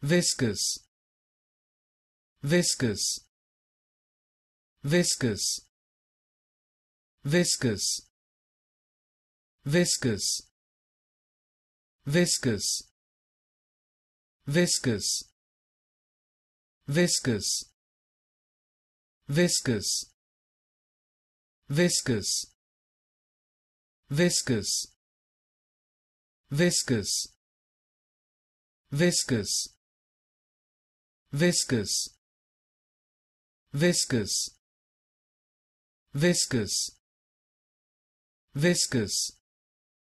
Viscous, viscous, viscous, viscous, viscous, viscous, viscous, viscous, viscous, viscous, viscous, viscous, viscous, viscous, viscous, viscous, viscous,